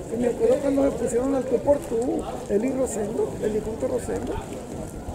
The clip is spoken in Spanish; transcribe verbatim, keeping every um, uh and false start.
Y me acuerdo cuando me pusieron al tú por tú, Eli Rosendo, el difunto Rosendo.